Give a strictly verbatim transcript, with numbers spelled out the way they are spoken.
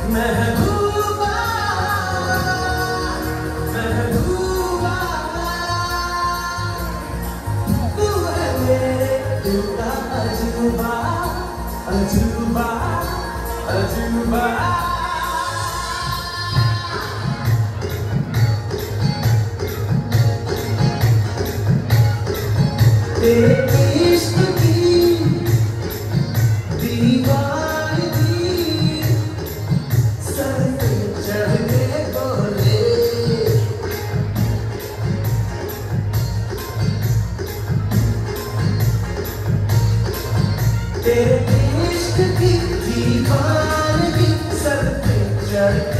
महबूबा महबूबा तू है मेरे दिल का अजूबा अजूबा अजूबा तेरे इश्क की दीवानगी सर पे चढ़ के बोले तेरे इश्क की दीवानगी सर पे चढ़